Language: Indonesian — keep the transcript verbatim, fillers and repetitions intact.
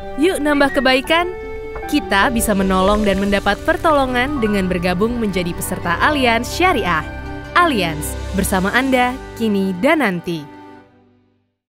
Yuk nambah kebaikan. Kita bisa menolong dan mendapat pertolongan dengan bergabung menjadi peserta Alians Syariah. Alians, bersama Anda, kini dan nanti.